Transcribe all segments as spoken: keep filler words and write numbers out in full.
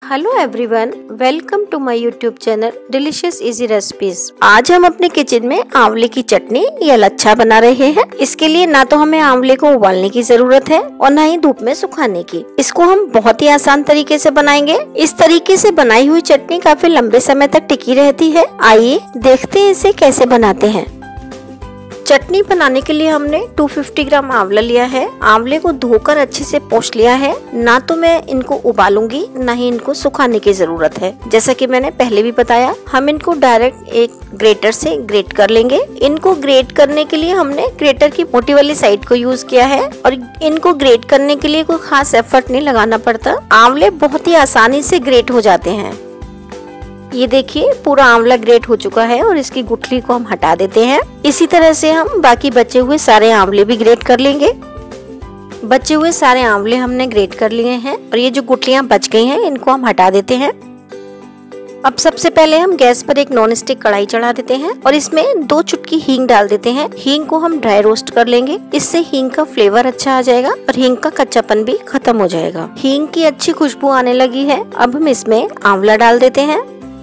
Hello everyone, welcome to my YouTube channel delicious easy recipes. आज हम अपने kitchen में आंवले की चटनी या लच्छा बना रहे हैं। इसके लिए ना तो हमें आंवले को उबालने की जरूरत है और ना ही धूप में सुखाने की। इसको हम बहुत ही आसान तरीके से बनाएंगे। इस तरीके से बनाई हुई चटनी काफी लंबे समय तक टिकी रहती है। आइए देखते हैं इसे कैसे बनाते हैं। चटनी बनाने के लिए हमने दो सौ पचास ग्राम आंवला लिया है। आंवले को धोकर अच्छे से पोंछ लिया है। ना तो मैं इनको उबालूंगी, ना ही इनको सुखाने की जरूरत है। जैसा कि मैंने पहले भी बताया, हम इनको डायरेक्ट एक ग्रेटर से ग्रेट कर लेंगे। इनको ग्रेट करने के लिए हमने ग्रेटर की मोटी वाली साइड को यूज किया है और इनको ग्रेट करने के लिए कोई खास एफर्ट नहीं लगाना पड़ता। आंवले बहुत ही आसानी से ग्रेट हो जाते हैं। ये देखिए, पूरा आंवला ग्रेट हो चुका है और इसकी गुठली को हम हटा देते हैं। इसी तरह से हम बाकी बचे हुए सारे आंवले भी ग्रेट कर लेंगे। बचे हुए सारे आंवले हमने ग्रेट कर लिए हैं और ये जो गुठलियां बच गई हैं इनको हम हटा देते हैं। अब सबसे पहले हम गैस पर एक नॉन स्टिक कढ़ाई चढ़ा देते हैं और इसमें दो चुटकी हींग डाल देते हैं। हींग को हम ड्राई रोस्ट कर लेंगे। इससे हींग का फ्लेवर अच्छा आ जाएगा और हींग का कच्चापन भी खत्म हो जाएगा। हींग की अच्छी खुशबू आने लगी है। अब हम इसमें आंवला डाल देते हैं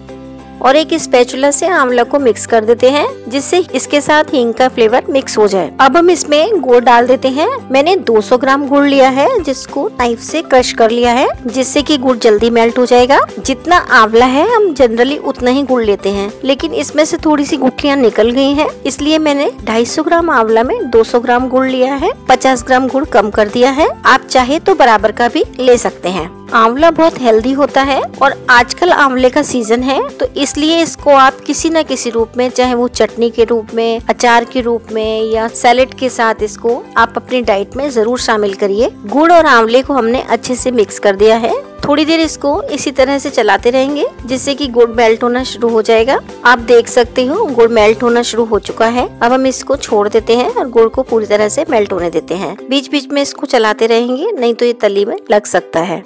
और एक स्पैचुला से आंवला को मिक्स कर देते हैं, जिससे इसके साथ हींग का फ्लेवर मिक्स हो जाए। अब हम इसमें गुड़ डाल देते हैं। मैंने दो सौ ग्राम गुड़ लिया है, जिसको नाइफ से क्रश कर लिया है, जिससे कि गुड़ जल्दी मेल्ट हो जाएगा। जितना आंवला है हम जनरली उतना ही गुड़ लेते हैं, लेकिन इसमें से थोड़ी सी गुठलियाँ निकल गई हैं, इसलिए मैंने दो सौ पचास ग्राम आंवला में दो सौ ग्राम गुड़ लिया है। पचास ग्राम गुड़ कम कर दिया है। आप चाहे तो बराबर का भी ले सकते हैं। आंवला बहुत हेल्दी होता है और आजकल आंवले का सीजन है, तो इसलिए इसको आप किसी न किसी रूप में, चाहे वो चटनी के रूप में, अचार के रूप में या सैलेड के साथ, इसको आप अपनी डाइट में जरूर शामिल करिए। गुड़ और आंवले को हमने अच्छे से मिक्स कर दिया है। थोड़ी देर इसको इसी तरह से चलाते रहेंगे, जिससे कि गुड़ मेल्ट होना शुरू हो जाएगा। आप देख सकते हो गुड़ मेल्ट होना शुरू हो चुका है। अब हम इसको छोड़ देते हैं और गुड़ को पूरी तरह से मेल्ट होने देते हैं। बीच बीच में इसको चलाते रहेंगे, नहीं तो ये तली में लग सकता है।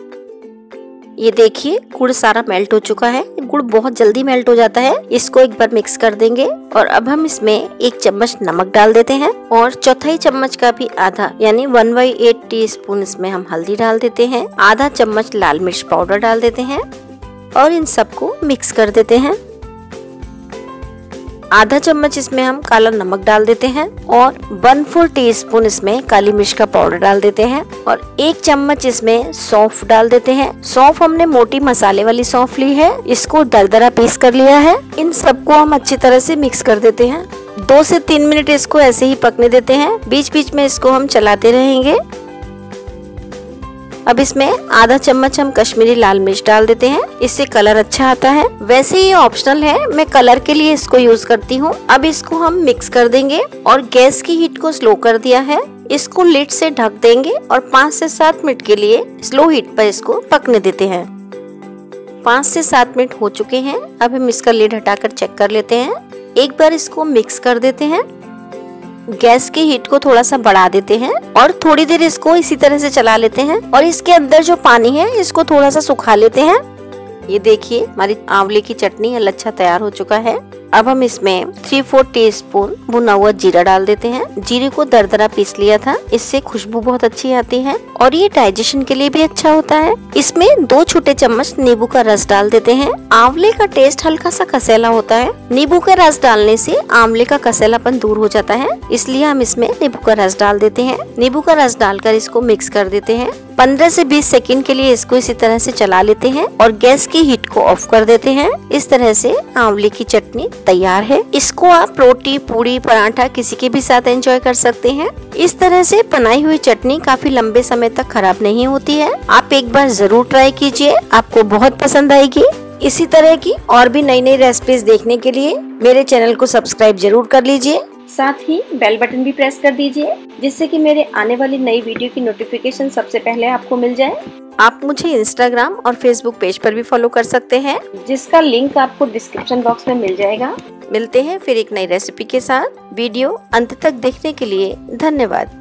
ये देखिए, गुड़ सारा मेल्ट हो चुका है। गुड़ बहुत जल्दी मेल्ट हो जाता है। इसको एक बार मिक्स कर देंगे और अब हम इसमें एक चम्मच नमक डाल देते हैं और चौथाई चम्मच का भी आधा, यानी one by eight teaspoon इसमें हम हल्दी डाल देते हैं। आधा चम्मच लाल मिर्च पाउडर डाल देते हैं और इन सबको मिक्स कर देते हैं। आधा चम्मच इसमें हम काला नमक डाल देते हैं और वन फोर टी स्पून इसमें काली मिर्च का पाउडर डाल देते हैं और एक चम्मच इसमें सौंफ डाल देते हैं। सौंफ हमने मोटी मसाले वाली सौंफ ली है, इसको दरदरा पीस कर लिया है। इन सबको हम अच्छी तरह से मिक्स कर देते हैं। दो से तीन मिनट इसको ऐसे ही पकने देते हैं। बीच बीच में इसको हम चलाते रहेंगे। अब इसमें आधा चम्मच हम कश्मीरी लाल मिर्च डाल देते हैं, इससे कलर अच्छा आता है। वैसे ये ऑप्शनल है, मैं कलर के लिए इसको यूज करती हूँ। अब इसको हम मिक्स कर देंगे और गैस की हीट को स्लो कर दिया है। इसको लिड से ढक देंगे और पाँच से सात मिनट के लिए स्लो हीट पर इसको पकने देते हैं। पाँच से सात मिनट हो चुके हैं। अब हम इसका लिड हटाकर चेक कर लेते हैं। एक बार इसको मिक्स कर देते हैं। गैस की हीट को थोड़ा सा बढ़ा देते हैं और थोड़ी देर इसको इसी तरह से चला लेते हैं और इसके अंदर जो पानी है इसको थोड़ा सा सुखा लेते हैं। ये देखिए, हमारी आंवले की चटनी या लच्छा तैयार हो चुका है। अब हम इसमें थ्री फोर टी स्पून भुना हुआ जीरा डाल देते हैं। जीरे को दरदरा पीस लिया था, इससे खुशबू बहुत अच्छी आती है और ये डाइजेशन के लिए भी अच्छा होता है। इसमें दो छोटे चम्मच नींबू का रस डाल देते हैं। आंवले का टेस्ट हल्का सा कसेला होता है। नींबू का रस डालने से आंवले का कसेलापन दूर हो जाता है, इसलिए हम इसमें नींबू का रस डाल देते हैं। नींबू का रस डालकर इसको मिक्स कर देते हैं। पंद्रह से बीस सेकंड के लिए इसको इसी तरह से चला लेते हैं और गैस की हीट को ऑफ कर देते हैं। इस तरह से आंवले की चटनी तैयार है। इसको आप रोटी, पूरी, पराठा किसी के भी साथ एंजॉय कर सकते हैं। इस तरह से बनाई हुई चटनी काफी लंबे समय तक खराब नहीं होती है। आप एक बार जरूर ट्राई कीजिए, आपको बहुत पसंद आएगी। इसी तरह की और भी नई नई रेसिपीज देखने के लिए मेरे चैनल को सब्सक्राइब जरूर कर लीजिए। साथ ही बेल बटन भी प्रेस कर दीजिए, जिससे कि मेरे आने वाली नई वीडियो की नोटिफिकेशन सबसे पहले आपको मिल जाए। आप मुझे इंस्टाग्राम और फेसबुक पेज पर भी फॉलो कर सकते हैं, जिसका लिंक आपको डिस्क्रिप्शन बॉक्स में मिल जाएगा। मिलते हैं फिर एक नई रेसिपी के साथ। वीडियो अंत तक देखने के लिए धन्यवाद।